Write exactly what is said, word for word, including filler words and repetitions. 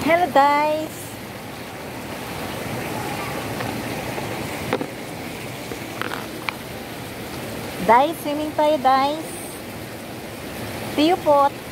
Hello guys! Guys, swimming tayo guys. See you po.